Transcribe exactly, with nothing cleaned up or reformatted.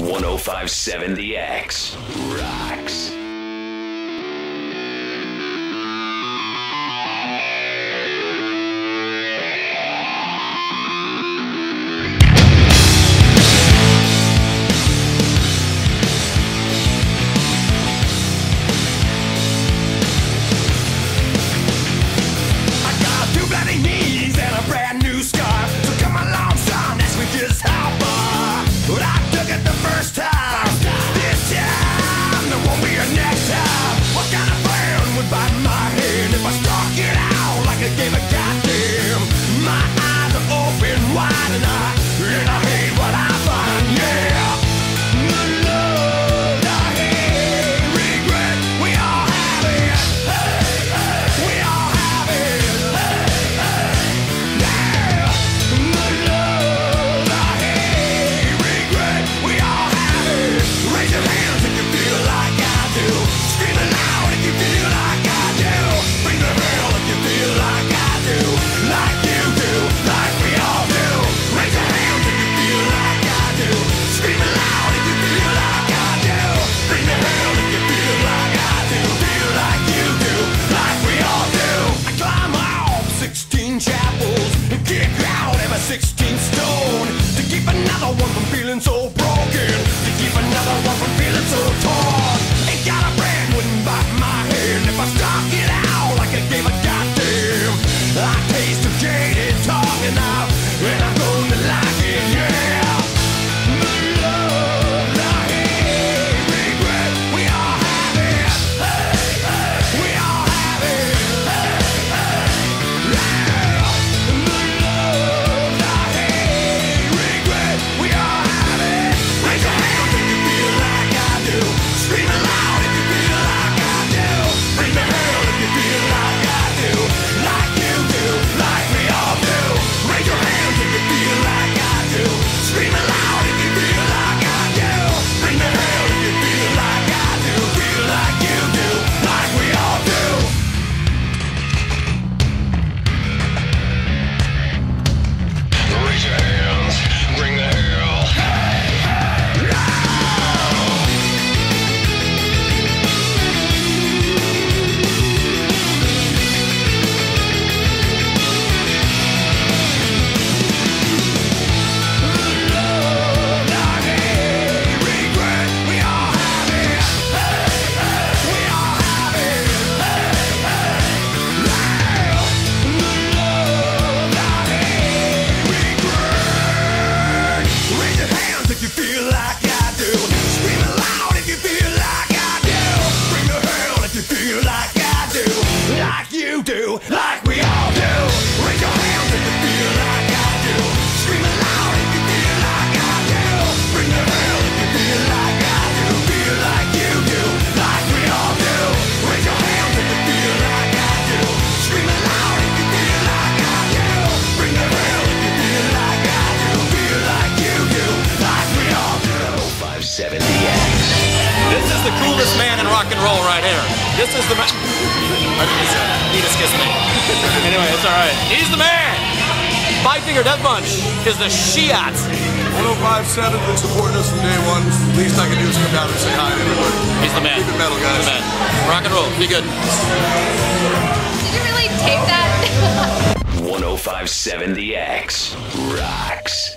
one oh five point seven The X rocks. sixteen stone to keep another one from feeling so broken, to keep another one from feeling so torn. Ain't got a brand, wouldn't bite my hand if I stuck it out like I gave a goddamn. I taste of jaded tongue and I, and I'm going to like it, yeah. The love, the hate, regret, we all have it. Hey, hey, we all have it. Hey, hey, yeah. Like we all do. Raise your hands if you feel like I do. Scream it loud if you feel like I do. Bring the hell if you feel like I do. Feel like you do, like we all do. Raise your hands if you feel like I do. Scream it loud if you feel like I do. Bring the hell if you feel like I do. Feel like you do, like we all do. one oh five point seven The X. This is the coolest man in rock and roll right here. This is the man. He just kissed me. Anyway, it's alright. He's the man! Five Finger Death Punch is the Shiat. one oh five point seven been supporting us from day one. Least I can do is come down and say hi to everybody. He's the man. Keep it metal, guys. He's the man. Rock and roll. Be good. Did you really tape that? one oh five point seven The X rocks.